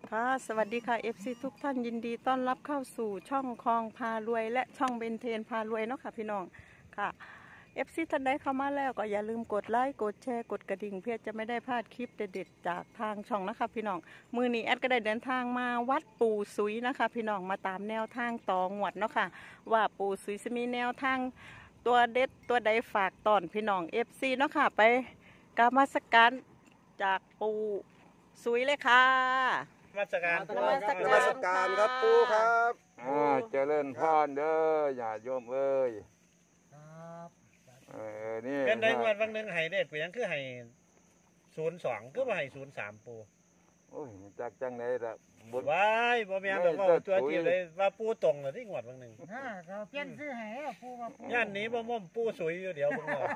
ค่ะสวัสดีค่ะ FC ทุกท่านยินดีต้อนรับเข้าสู่ช่องคลองพารวยและช่องเบนเทนพารวยเนาะค่ะพี่น้องค่ะ FC ท่านใดเข้ามาแล้วก็อย่าลืมกดไลค์กดแชร์กดกระดิ่งเพื่อจะไม่ได้พลาดคลิปเด็ดๆจากทางช่องนะคะพี่น้องมือนี้แอดก็ได้เดินทางมาวัดปู่ซุยนะคะพี่น้องมาตามแนวทางต่องวดเนาะค่ะว่าปู่ซุยจะมีแนวทางตัวเด็ดตัวใดฝากตอนพี่น้อง FC เนาะค่ะไปกราบนมัสการจากปู่ซุยเลยค่ะนมัสการนมัสการนมัสการครับปู่ครับเจริญพรเด้อญาติโยมเอ้ยครับนี่เป็นได้งวดวันหนึ่งให้เด็ดไปยังคือให้02คือว่าให้03ปูโอ้ยจักจังไหนละบทว้ายบ่แม่นดอกว่าตัวที่เลยว่าปูตรงน่ะที่งวดวันหนึ่งก็เปลี่ยนซื้อให้ปู่ว่าปู่ย่านนี้บ่ม่อมปูสวยอยู่เดี๋ยวเบิ่งเอา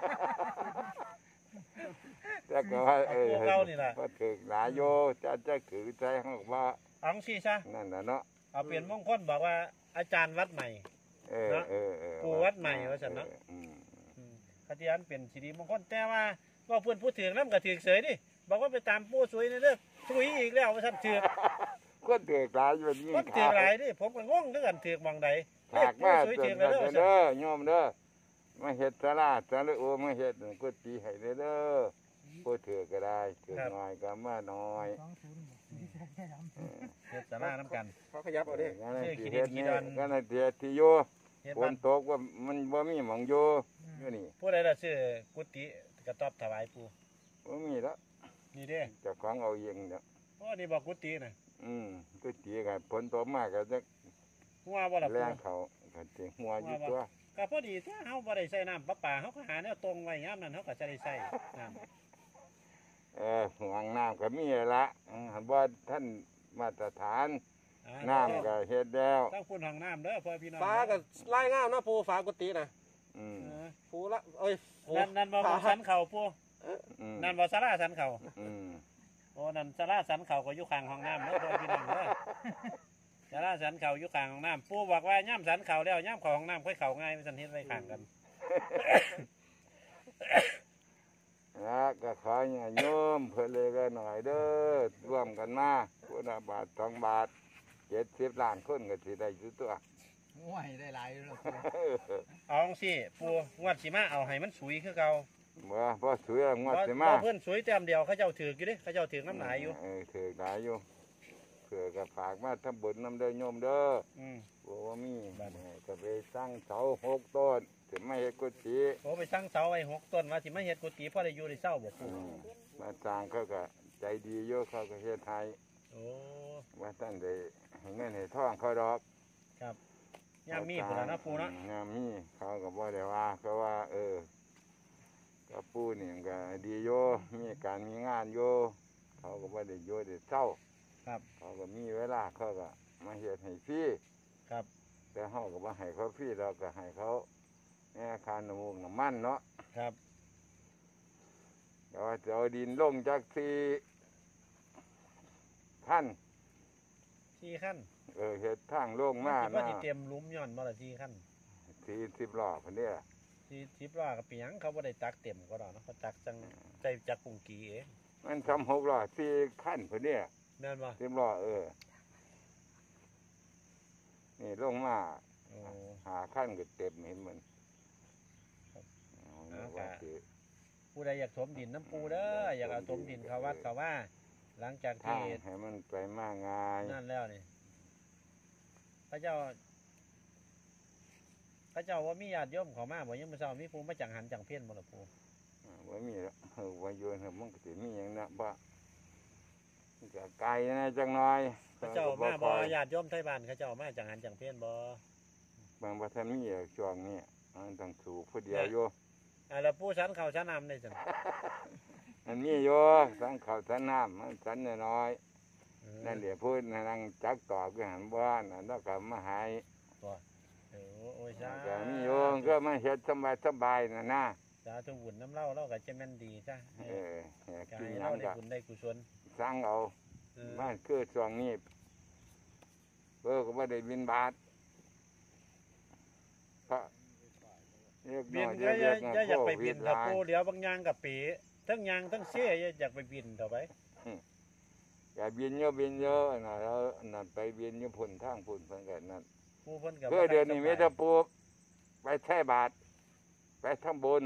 แต่ก็ว่าพวกเรานี่ล่ะว่าถือหลายโยจะถือใจเขาว่าเอังซี่ซะนั่นน่ะเนาะเอาเปลี่ยนมงคลบอกว่าอาจารย์วัดใหม่ ปู่วัดใหม่ว่าซั่นเนาะ คติอันเป็นสิริมงคลแต่ว่าเพิ่นพูดถึงนำก็ถึกเสยดิบอกว่าไปตามปูสวยในเด้อสวยอีกแล้วว่าซั่นถึกก็ถือหลายอยู่นี่มันถึกหลายดิผมก็งงคือกันถึกหม่องใดถากมาสวยจถึนกแล้วเด้เด้อว่าซั่นอโยมเด้อมาเฮ็ดสลาโอมาเฮ็ดกุฏิให้เด้อผู้ถือก็ได้ถือน้อยก็มาน้อยเฮ็ดศาลานํกันเขาขยับเอาดิก็นั่นสิเฮ็ดนี่ก็นั่นเฮ็ดที่โยเฮ็ดฝบ้าน นตกว่ามันบ่มีหมองอยู่อยู่นี่ผู้ใดล่ะซื้อกุฏิกระต๊อบถวายปู่บ่มีแล้วนี่เด้เจ้าของเอาเองเนาะโอ้นี่บอกกุฏิน่ะก็ตีกันฝนตกมากก็จะหัวบ่ล่ะแรปู่งเขาก็สิหัวอยู่ตัวก็พอดีถ้าเฮาบ่ได้ใส่น้ำประปาเฮาก็หาแนวตรงไว้ยามนั้นเฮาก็จะได้ใส่น้ำห่วงน้ำก็มีละหันบ่ท่านมาตรฐานอ่าน้ำก็เฮ็ดแล้วต้องพุ่นห้องน้ำเด้อพ่อพี่น้องฟ้ากับไล่ง่ามนะปู่ฟ้ากุฏินะอืมเออปู่ละเอ้ยปู่นั่นบ่ของสันเขาปู่อืมนั่นบ่ศาลาสันเขาอืมโอ้นั่นศาลาสันเขาก็อยู่ข้างห้องน้ำเด้อพ่อพี่น้องเด้อศาลาสันเขาอยู่ข้างห้องน้ำปู่บอกว่าย่ำสันเขาแล้วย่ำเข้าห้องน้ำค่อยเข้าง่ายไม่สันเฮ็ดไว้ข้างกันแล้วก็ขออย่าโยมเพิ่นเลยก็หน่อยเด้อร่วมกันมาคนละบาท2 บาท70 ล้านคนก็สิได้อยู่ตัวโอ้ยได้หลายแล้วเอาจังซี่ปู่งวดสิมาเอาให้มันสวยคือเก่าบ่สวยงวดสิมาเพิ่นสวยแต้มเดียวเขาเจ้าถือกอยู่เด้เขาเจ้าถือกน้ำหลายอยู่ถือหลายอยู่เผื่อก็ฝากมาทำบุญนำเด้อโยมเด้ออืมบอกว่ามีก็ไปสร้างเสา6 ต้นถึงไม่เฮ็ดกุฏิโอ้ไปตั้งเสาไว้6 ต้นว่าสิมาเฮ็ดกุฏิพ่อได้อยู่ได้เศร้าบ่ปู่มาสร้างเขาก็ใจดีโยเขาก็เฮ็ดให้โอ้ว่าท่านได้ให้เงินให้ทองเขาดอกครับย่ามมีพุ่นล่ะนะปู่เนาะยามมีเขาก็บ่ได้ว่าเขาว่าก็ปู่นี่ก็ดีโยมีการมีงานโยเขาก็บ่ได้โยได้เศร้าครับเขาก็มีเวลาเขาก็มาเฮ็ดให้ฟรีครับแต่เฮาก็บ่ให้เขาฟรีเราก็ให้เขาแม่ค่าน้ำมูกน้ำมันเนาะครับแต่ว่าจะเอาดินลงจากท่าน 4 ขั้นเฮ็ดทางลงมาคิดว่านะสิเตรียมหลุมย้อนบ่ล่ะ4 ขั้น 40 ล้อพุ่นเด้อ 10ล้อก็เป็นหยังเขาบ่ได้ตักเต็มก็ดอกเนาะเขาตักจังใจจักกุงกีเองมันทำ6 ล้อ4 คันพุ่นเด้อแม่นบ่ 10 ล้อนี่ลงมาโอ้ 5 คันก็เต็มเห็นมัน ว่าสิผู้ใดอยากถมดินน้ำปูเด้ออยากเอาถมดินเข้าวัดเข้าว่า หลังจากทาที่งให้มันไปมาง่ายนั่นแล้วนี่พระเจ้าว่ามีญาติโยมเขามาบ่ยังมื้อเช้ามีผู้มาจังหันจังเพี้ยนบ่ล่ะปู่บ่มีแล้วว่าโยนมันก็สิมีหยังนะบ่มันก็ไกลนะจังน้อยพระเจ้ามาค่บ่อยญาติโยมไทยบ้านเขาเจ้ามาจังหันจังเพี้ยนบ่บางบ่ทันมีช่วงนี้มันต้องสู่ผู้เดียวอยู่แล้วปู่ฉันเขาฉันนำได้จังมันมีอยู่สังข้าวสันน้ำมันสันน้อยๆนั่นเดี๋ยวพูดนั่งจักต่อก็หันบ้านแล้วก็มาหายโอ้ยจ้าก็มีอยู่ก็มาเฮ็ดสบายๆนะสาธุบุญน้ำเล่าเราก็จะแม่นดีจ้ะกินให้หยัเรางได้ก็บุญได้กุศลสั่งเอาเออบ้านคือช่วงนี้ก็บ่ได้บินบาทเพราะเรียกบิน้นอยก็เรียกอยากไปบินหถ้าลายปูเดี๋ยวบางยางกับปีทั้งยางทั้งเสียอยากไปบินต่อไปอย่าบินเยอะนะแล้วนั่นไปบินอยู่พุ่นทางพุ่นเพิ่นกันนั่นปูเพิ่นกับเพื่อเดือนนี้มีแต่ปูไปใช้บาทไปทำบุญ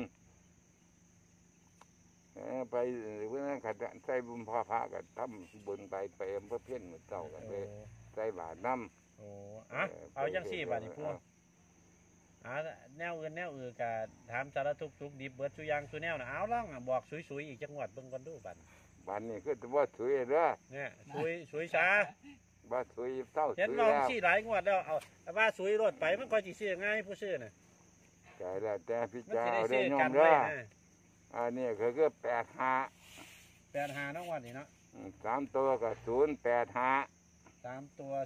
ไปเพื่อนกันใส่บุญพอพระกันทำบุญไปอำเภอเพี้ยนเหมือนเจ้ากันเลยใส่บาทน้ำโอ้อะเอาจังซี่บาดนี้ปูแนวอื่นกะถามสารทุกข์สุขดิบเบิดสุอยางสุแนวน่ะเอาล่องบอกสวยๆอีกจังหวัดเบิ่งก่อนดูบัดวันนี้คือว่าสวยเด้อเนี่ยสวยช้าว่าสวยเท่าสเห็นวยลองแล้วซี่หลายงวดแล้วเอาว่าสวยรถไปมันก็สิซื้อง่ายผู้ซื้อน่ะใจแล้วแต่พี่มันเจ้าสิได้ได้ซื้อยอกัมนเด้ไว้อนะอันนี้คือ 85น้องวันนี้เนาะ 3 ตัวก็085 3ตัว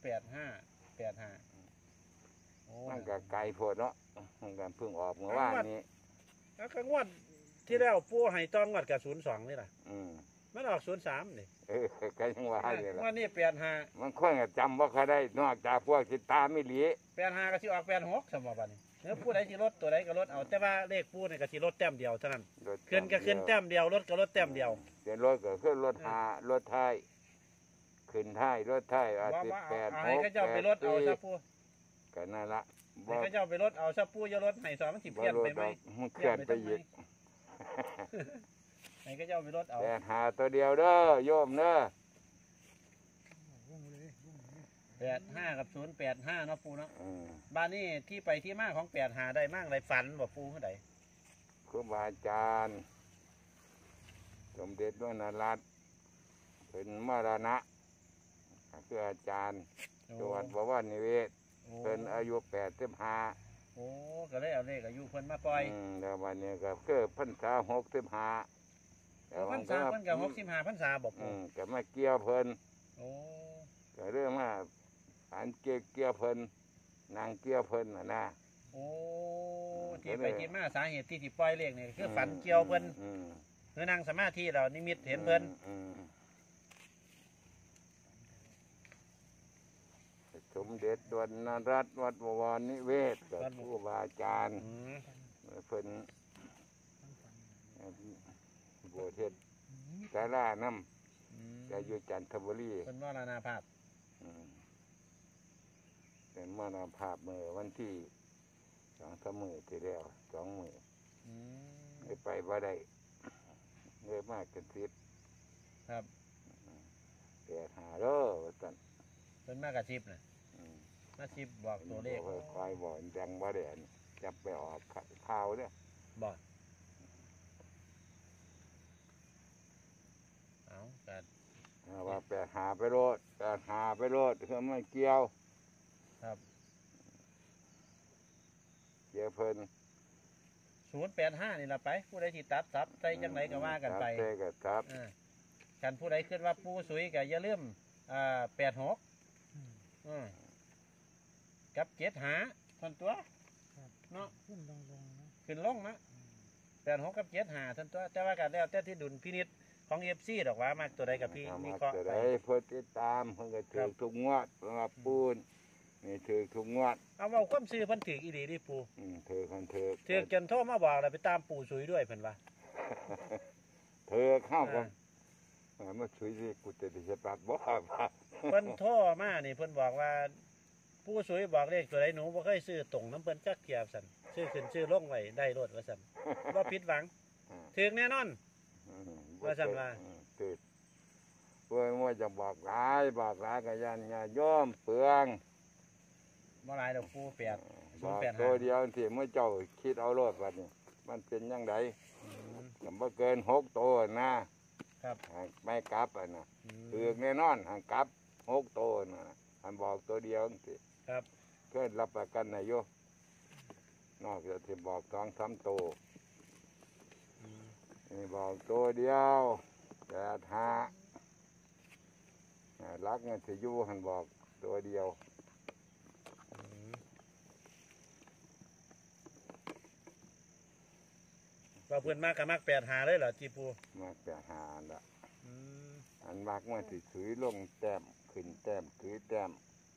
08585โอ้มันก็ไกลโพดเนาะมันก็เพิ่งออกเมื่อวานนี้แล้วก็งวดที่แล้วปูให้ต้องงวดกับ02นี่ล่ะอืมมันออก03นี่ก็ยังว่าอยู่ล่ะงวดนี้85 มันค่อยจำว่าเขาได้นอกจากพวกที่ตาไม่หลี 85ก็สิออก86ซั่นบ่บัดนี้เนื้อผู้ใดสิลดตัวใดก็ลดเอาแต่ว่าเลขปูนี่ก็สิลดแต้มเดียวเท่านั้นขึ้นก็ขึ้นแต้มเดียวลดก็ลดแต้มเดียวเสียรถก็ขึ้นรถรถไทยขึ้นไทยรถไทยอาทิตย์8 ให้เขาเจ้าไปลดเอาซะปูก็นั่นละให้เขาเจ้าไปลดเอาซะปูอย่าลดให้สอนมันสิบ่เพี้ยนรไปถไหมมันเคลื่อนไปอีกให้เขาเจ้าไปลดเอา 85ตัวเดียวเด้อโยมเด้อ 85กับ085เนาะปูเนาะอืมบ้านนี้ที่ไปที่มาของ85ได้มากไรฝันบ่ปูเท่าใดครูบาอาจารย์สมเด็จพระนรัตน์เป็นมรณะคืออาจารย์จังหวัดบวรนิเวศเป็นอายุ85 โอ้ก็เลยเอาเลขอายุเพิ่นมาปล่อยแล้ววันนี้ก็คือพรรษา65 พรรษาเพิ่นกับ65พรรษาบ่ปูก็มาเกี่ยวเพิ่นโอ้ก็เรื่องว่าอันเกี่ยวเพิ่นนางเกี่ยวเพิ่นนะโอ้ที่ไปที่มาสาเหตุที่สิปล่อยเลขนี่คือฝันเกี่ยวเพิ่นคือนั่งสมาธิเรานิมิตเห็นเพิ่นสมเด็จดวนนรัตน์วัดบวรนิเวศกับครูบาอาจารย์เพิ่นบวชเทศสาราน้ำจะอยู่จันทบุรีเพิ่นมรณภาพเป็นมรณภาพเมื่อวันที่2-3 มื้อที่แล้ว2 มื้อได้ไปบ่ได้เลยมากกันทิศครับ 85เด้อว่าซั่นเพิ่นมากระชิบน่ะมาชิบบอกตัวเลขคอยบอกดังบ่ได้อันจับไปออกข่าวเด้อบอกเอากันว่า85ไปโลด85ไปโลดคือมันเกี่ยวครับเกี่ยวเพิ่น 085นี่ล่ะไปผู้ใดที่ตัดซับใส่จังไหนก็ว่ากันไปครับใช่ก็ครับกันผู้ใดคิดว่าปูสุยก็อย่าลืม86กับ75ท่านตัวเนาะขึ้นลงนะ86กับ75ท่านตัวแต่ว่ากันแล้วแต่ที่ดุลพินิจของ FC ดอกว่ามากตัวใดกับพี่มีเคราะห์จะไปได้เพิ่นติดตามเพิ่นก็ถือทุกงวดสำหรับปูนนี่ถือทุกงวดเอาเว้าความซื่อเพิ่นถืออีหลีดิปูถือคันถือถือจนโทรมาบอกแล้วไปตามปู่สุยด้วยเพิ่นว่าถือเข้ากันมาช่วยสิกูจะได้ปากบ่ว่าเพิ่นโทรมานี่เพิ่นบอกว่าปู่สุยบอกเลขตัวใดหนูบ่เคยซื้อตรงน้ำเพิ่นจักเกียบสั่นซื้อขึ้นซื้อลงไว้ได้รถว่าสั่นบ่ผิดหวังถึกแน่นอน ว่าซั่นว่าถือเพื่อว่าจะบอกหลายก็ยันโยมเปลืองบ่หลายดอกปู่8 บอกตัว 085 เดียวที่เมื่อเจ้าคิดเอาโลดบัดนี้มันเป็นยังไงก็บ่เกิน6 ตัวนะครับ ไม่กลับนะถือแน่นอนห่างกลับ6 ตัวนะอันบอกตัวเดียวสิครับเพื่อรับประกันนายโยนอกจากที่บอก2-3 ตัวนี่บอกตัวเดียว85รักเงินที่อยู่หันบอกตัวเดียวว่าเพิ่นมากก็มัก85เลยเหรอจีปูมาแต่หาอันละอันมากมาสิถือลงแต้มขึ้นแต้มถือแต้ม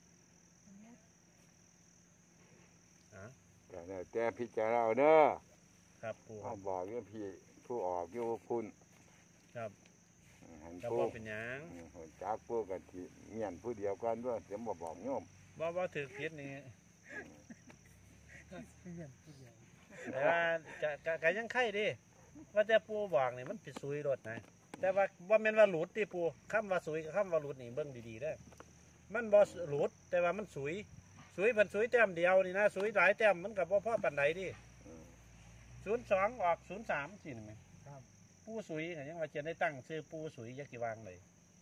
แต่เนี่ยแต่พิจารณาเอาเด้อครับปูเขาบอกว่าพี่ผู้ออกอยู่คุณครับให้หันก็ปูบ่เป็นหยังจากปูกับที่เมียนผู้เดียวกันด้วยเดี๋ยวบอกโยมบ่ถือผิดนี่แต่ว่าก็ยังไข่ดิว่าแต่ปูบอกนี่มันผิดซุยรถนะแต่ว่าแม่นว่าหลุดที่ปูคำว่าซุยกับคำว่าหลุดนี่เบิ่งดีๆเด้อมันบ่หลุดแต่ว่ามันซุยเพิ่นซุยแต้มเดียวนี่นะซุยหลายแต้มมันก็บ่พอปานใดดิ02ออก03สิแม่ครับปูซุยก็ยังว่าจะได้ตั้งชื่อปูซุยจักสิวางเลย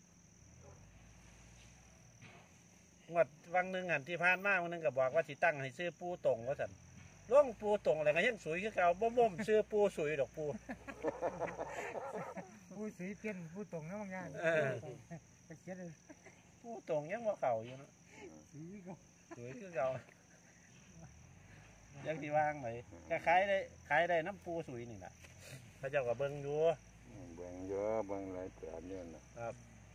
งวดวังหนึงหันที่ผ่านมาวันนึงก็บอกว่าสิตั้งให้ชื่อปูตรงว่าซั่นล่องปูตรงอะไรก็ยังซุยคือเก่าบ่มชื่อปูซุยดอกปูผู้สีเปลี่ยนผู้ตรงนะบางอย่างไปเขียนเลยปูตรงยังว่าเก่าอยู่เนาะสีก็สวยคือเก่ายังที่วางเลยก็ขายได้น้ำปูสวยนี่แหละพระเจ้าก็เบิ่งอยู่เบิ่งเยอะเบิ่งหลายแต่เนี่ยนะครับ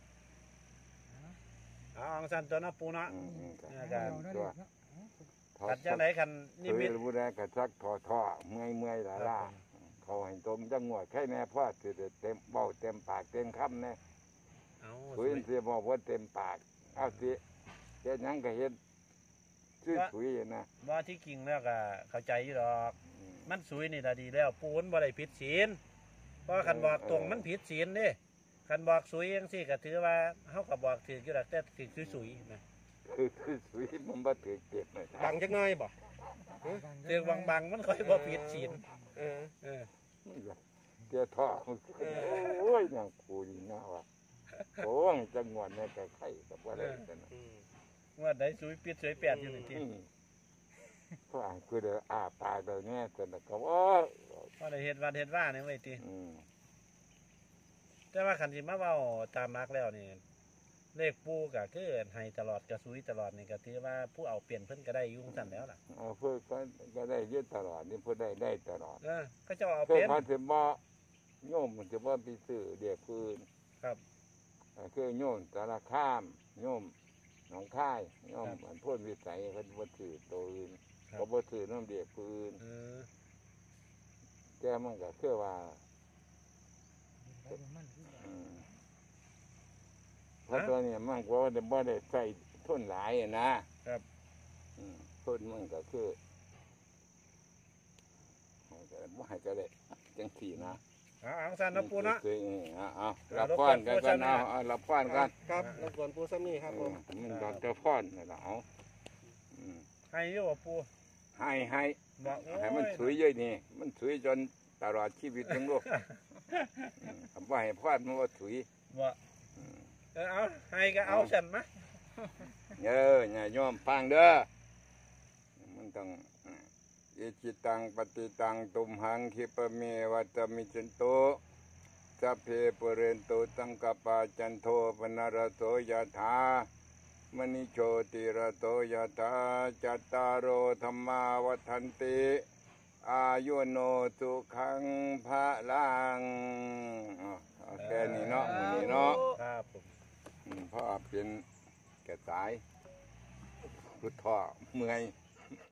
เอาอังสันตัวน้ำปูเนาะก็เนี่ยเราก็ได้เลยเนาะขัดจังไหนคันนิคือมิตผู้ใดก็ซักท่อเมื่อยล่าเขาให้ตมจังหวดแค่แน่พ่อสิได้เต็มเบ้าเต็มปากเต็มคำแน่เอาคุยสิบอกว่าเต็มปากเอาสิเฮ็ดหยังก็เฮ็ดชื่อถุยนะว่าที่กิ่งแล้วก็เข้าใจอยู่ดอก มันสวยนี่ละดีแล้วปูนบ่ได้ผิดศีลเพราะคันบอกตรงมันผิดศีลเด้คันบอกสวยยังสิก็ถือว่าเฮาก็บอกถืออยู่ดอกแต่ถือสวยๆนะคือถุยมันบ่ถือเก็บเลยดังจักหน่อยบ่ถือบางๆมันค่อยบ่ผิดศีลเออเออเจ้าท่อโอ้ยยังกูดีนะว่ะโอ้ยจังหวดเนี่ยก็ไข่กับว่าอะไรกันนะว่าได้สวยปิดสวยแปดอยู่นี่ทีก็อ่านคือเด้อปากเด้อเนี่ยแต่ก็ว่าพอได้เฮ็ดวัดเฮ็ดว่าเนี่ยไว้ติอืมแต่ว่าคันสิมาเว้าตามมักแล้วนี่เลขปูก็คือให้ตลอดกระสุยตลอดนี่ก็ถือว่าผู้เอาเปลี่ยนเพิ่นก็ได้อยู่ซั่นแล้วล่ะเพื่อก็ได้เยอะตลอดนี่เพื่อได้ตลอดเขาเจ้าเอาเพื่เปอลี่ยนเขาจะบ่โยมมันจะบ่ไปซื้อเด็กคืนครับคือโยมสารคามโยมหนองคายโยมเหมือนพ่นวิสัยเขาบ่ซื้อตัวอื่นเขาบ่ซื้อน้ำเด็กคืนเออแต่มันก็คือว่าเพราะตัวนี้มันก็บ่ได้ใส่ทุนหลายนะครับ ทุนมันก็คือบ่ให้ก็ได้จังสี่นะเอาซั่นนะปูเนาะเอารับพรกันกันเอารับพรกันครับรบกวนปูซ้ำนี่ครับผมมันดอกเจ้าพรนี่ล่ะเอาให้อยู่บ่ปูให้บอกโอ้ให้มันยสวยเยอะนี่มันสวยจนตลอดชีวิตทั้งโลกคำว่าให้พรมันว่าสวยบ่เอาให้ก็เอาซั่นมาอย่าโยมฟังเด้อมันต้องเอจิตังปฏิตังตุมหังคิปะเมวัตมิจันโตสัพเพปุเรนโตตังกปาจันโทปนารโสยถามณิโชติระโตยถาจัตตารโอธรรมาวัฏันติอายุโนสุขังพระลังเอาแค่นี้เนาะมื้อนี้เนาะครับผมพ่อเป็นกระสายพุทธอเมื่อย